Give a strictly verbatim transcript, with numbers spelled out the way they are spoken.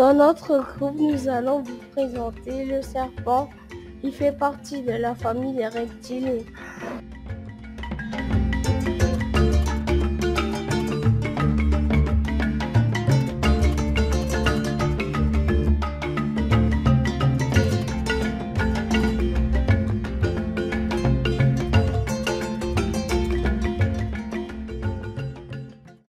Dans notre groupe, nous allons vous présenter le serpent. Il fait partie de la famille des reptiles.